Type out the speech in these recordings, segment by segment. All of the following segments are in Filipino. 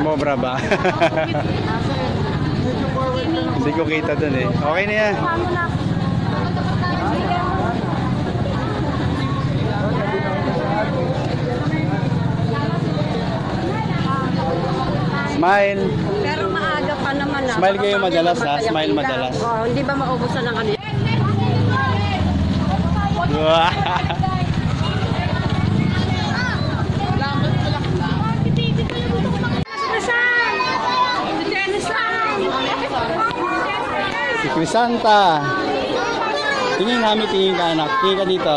Sumobra ba? Hindi ko kita dun eh. Okay na yan. Smile. Pero maaga pa naman na. Smile kayo madalas ha? Smile madalas. Oh, hindi ba maubusan ng ano? Wow. Si Crisanta. Tingin namin, tingin ka anak. Tingin ka dito.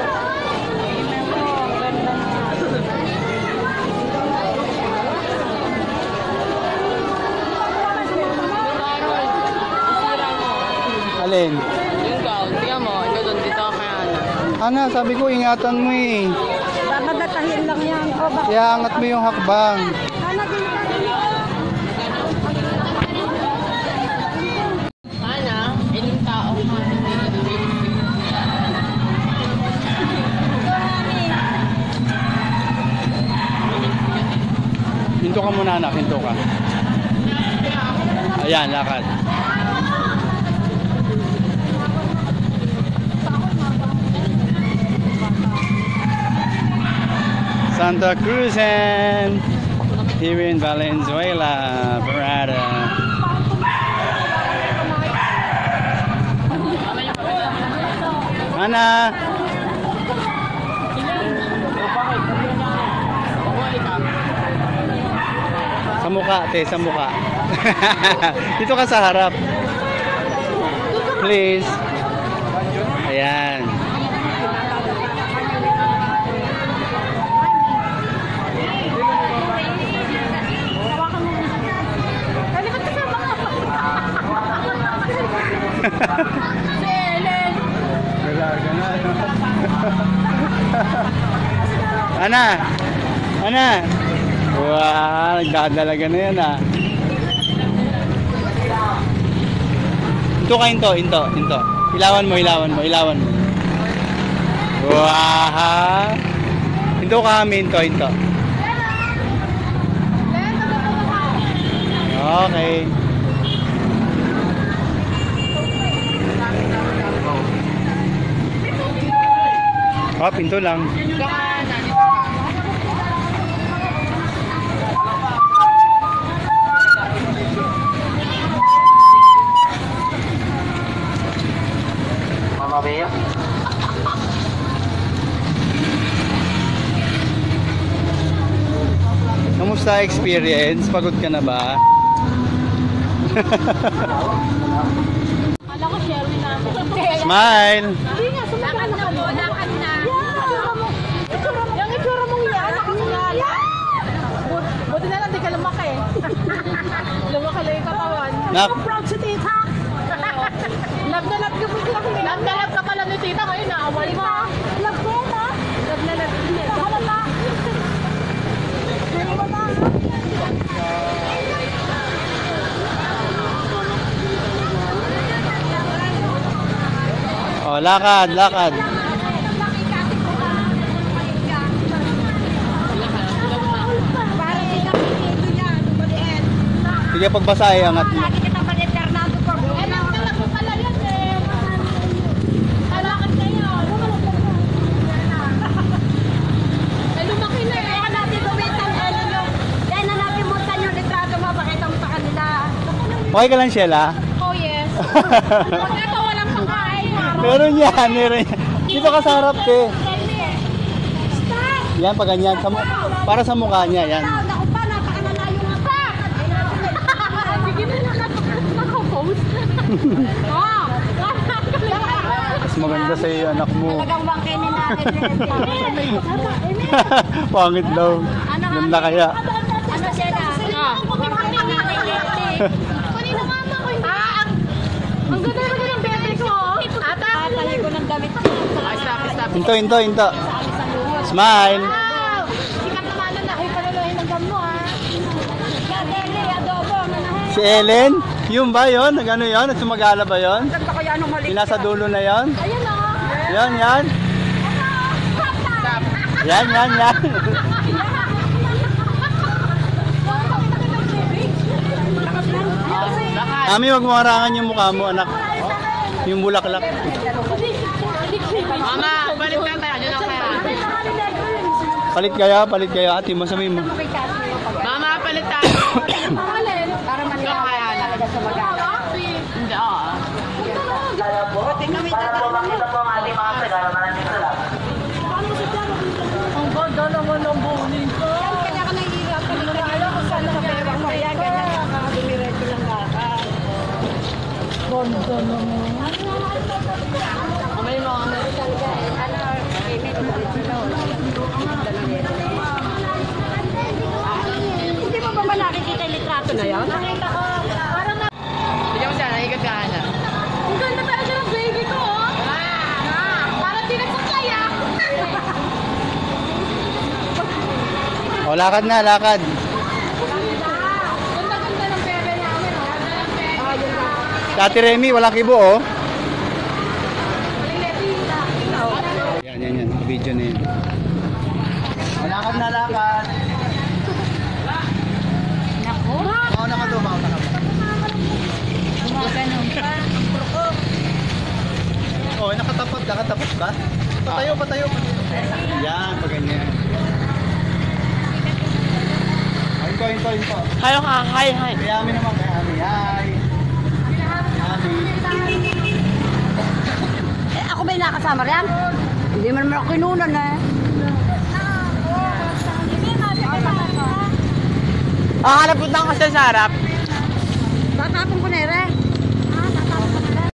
Alin? Yung gown, tingnan mo, ito doon dito kay Ana. Ana, sabi ko ingatan mo eh. Babadatahin lang yan. O, bakit? Kaya angat mo yung hakbang. Ana, Ana, ilang tao? Hinto ka muna anak, hinto ka. Ayan, lakad. Santa Cruz and here in Valenzuela, Parada. Ana. Sa mukha, te, sa mukha. Dito ka sa harap. Please. Ayan. Si Ellen. Ana! Ana! Wow! Nagdadalaga na yan ah. Hinto ka, hinto. Ilawan mo. Wow! Hinto ka kami, hinto. Okay. Oh, pinto lang. Mama Bea? Kamusta experience? Pagod ka na ba? Kala ko Sherwin na. Smile! Hindi nga, sumagal na mo. Lakad na. Yung itsura mong yan, nakakulala. Buti na lang, di ka lumaki. Lumaki lang yung katawan. Nak. I'm proud si tita. Love na love ka pala ni tita. Ngayon, naawal mo. Love ko na. Love na love. Halala. Oh, lakad. Sige, pagbasa ay angat mo. Okay ka lang, Sheila? Oh, yes. Ito walang pakain. Meron yan. Dito ka sa harap, te. Yan, pag ganyan. Para sa mukha niya, yan. Ako pa, napakanalayo nga pa. Sige na nakapost. Mas maganda sa iyo, anak mo. Talagang bangkinin natin. Pangit daw. Ganda kaya. Ano siya na? Kanina mama ko. Ang ganda naman ng bebe ko. Ata, talay ko ng damit. Stop. Hinto. Smile. Sikat naman na nahay paluluhin ng gam mo ha. Kadeli, adobo. Si Ellen? Yung ba yun? Nagano yun? Sumagala ba yun? Ganda kaya anong mali? Yung nasa dulo na yun? Ayun o. Yan. Yan. Ami, wag mo harangan yung mukha mo, anak. Yung bulaklak. Mama, balik na tayo. Yun ang kaya. Palit kaya, ate mo, sabihin mo. Mama, palit tayo. Para maniwala talaga sa mag-aaral. Hindi, oo. Para po makita po ang ating mga regalo na nandito lang. Ang ganda naman ng bowling ko. Kanya ka nahihirapan. Hindi mo alam kung saan nakapera mo. Kaya ganyan nakakadumiretso lang lakad. Ganda naman. May mga talaga eh. Hindi mo ba nakikita yung litrato na yan? Nakita ko. Parang na... Bigyan mo siya, nakikagahan. Ang ganda talaga ng baby ko, oh. Parang di nagsaklay, ah. O, lakad na, lakad. Ganda-ganda ng bebe namin, oh. Ganda ng bebe. Dati Remy, walang kibo, oh. Yan. Video na yun. O, lakad na, lakad. Naku. Mauna ka doon, mauna ka. Ganun pa. O, nakatapat ba? Patayo. Yan, pag ganyan. Hinto. Hayo ka, hi. Kaya Ami naman, hi. Ako ba yung nakasama riyan? Hindi man ako kinunan eh. Hanap punta ka sa harap.